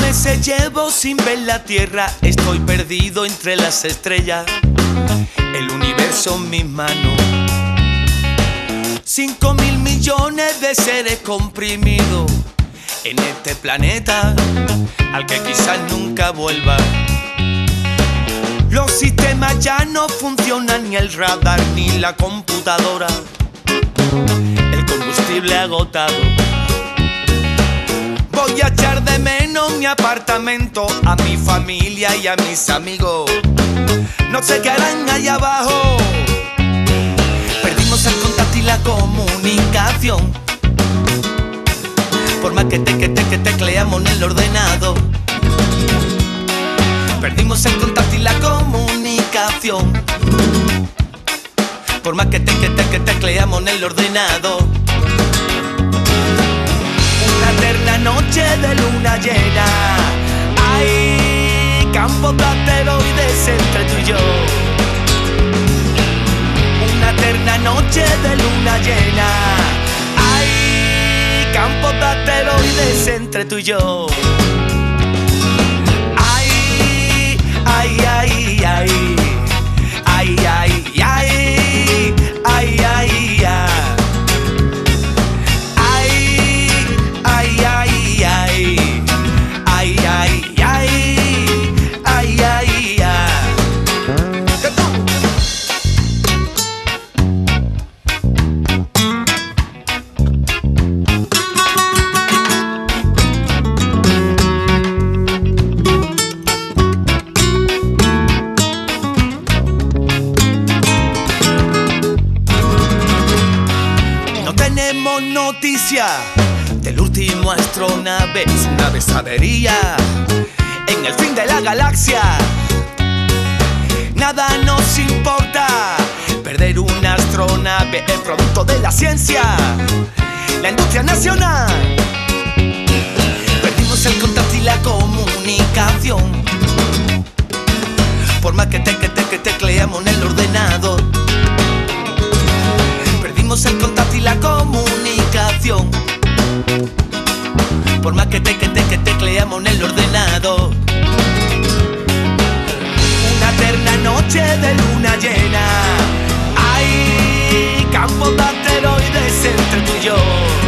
meses llevo sin ver la tierra, estoy perdido entre las estrellas, el universo en mis manos. 5.000 millones de seres comprimidos en este planeta al que quizás nunca vuelva. Los sistemas ya no funcionan, ni el radar ni la computadora, el combustible agotado. Voy a echar de menos mi apartamento, a mi familia y a mis amigos. No sé qué harán allá abajo. Perdimos el contacto y la comunicación, por más que tecleamos en el ordenador. Perdimos el contacto y la comunicación, por más que tecleamos en el ordenador. Una eterna noche de luna llena, hay campos de asteroides entre tú y yo. Una eterna noche de luna llena, hay campos de asteroides entre tú y yo. Ay, ay, ay, ay, ay, ay, ay, ay, ay, ay. Tenemos noticia del último astronave, su nave avería en el fin de la galaxia. Nada nos importa, perder una astronave es producto de la ciencia, la industria nacional. Perdimos el contacto y la comunicación, por más que tecleamos en el ordenador. Perdimos el contacto y la comunicación, por más que tecleamos en el ordenador. Una eterna noche de luna llena, hay campos de asteroides entre tú y yo.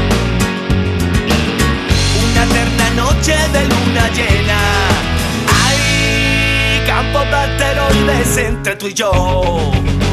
Una eterna noche de luna llena, hay campos de asteroides entre tú y yo.